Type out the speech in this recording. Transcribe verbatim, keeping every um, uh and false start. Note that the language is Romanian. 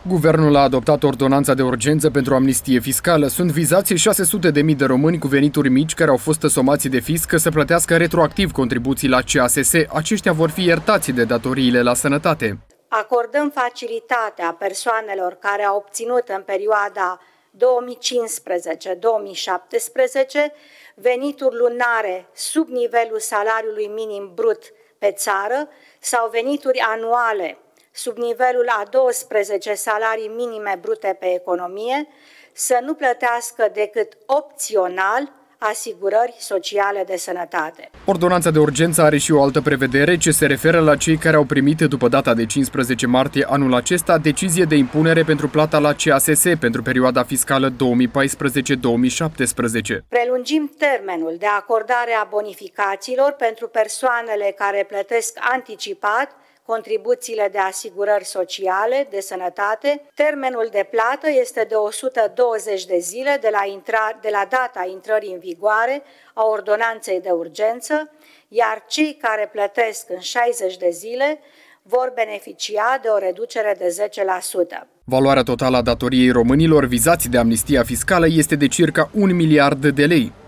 Guvernul a adoptat ordonanța de urgență pentru amnistie fiscală. Sunt vizați șase sute de mii de români cu venituri mici care au fost somați de fisc să plătească retroactiv contribuții la C A S S. Aceștia vor fi iertați de datoriile la sănătate. Acordăm facilitatea persoanelor care au obținut în perioada două mii cincisprezece două mii șaptesprezece venituri lunare sub nivelul salariului minim brut pe țară sau venituri anuale sub nivelul a douăsprezece salarii minime brute pe economie, să nu plătească decât opțional asigurări sociale de sănătate. Ordonanța de urgență are și o altă prevedere ce se referă la cei care au primit după data de cincisprezece martie anul acesta decizie de impunere pentru plata la C A S S pentru perioada fiscală două mii paisprezece două mii șaptesprezece. Prelungim termenul de acordare a bonificațiilor pentru persoanele care plătesc anticipat contribuțiile de asigurări sociale, de sănătate. Termenul de plată este de o sută douăzeci de zile de la, intra, de la data intrării în vigoare a ordonanței de urgență, iar cei care plătesc în șaizeci de zile vor beneficia de o reducere de zece la sută. Valoarea totală a datoriei românilor vizați de amnistia fiscală este de circa un miliard de lei.